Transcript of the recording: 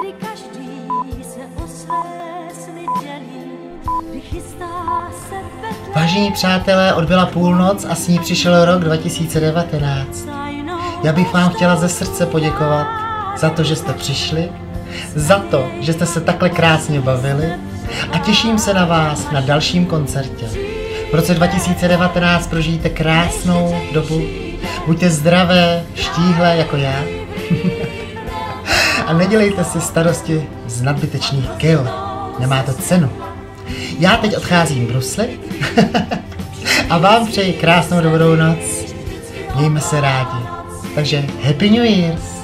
kdy každý se o své sny dělí, vychystá se vedle. Vážení přátelé, odbyla půlnoc a s ní přišel rok 2019. Já bych vám chtěla ze srdce poděkovat za to, že jste přišli, za to, že jste se takhle krásně bavili a těším se na vás na dalším koncertě. V roce 2019 prožijte krásnou dobu, buďte zdravé, štíhlé jako já a nedělejte si starosti z nadbytečných kil, nemá to cenu. Já teď odcházím bruslit a vám přeji krásnou dobrou noc, mějme se rádi, takže Happy New Year's!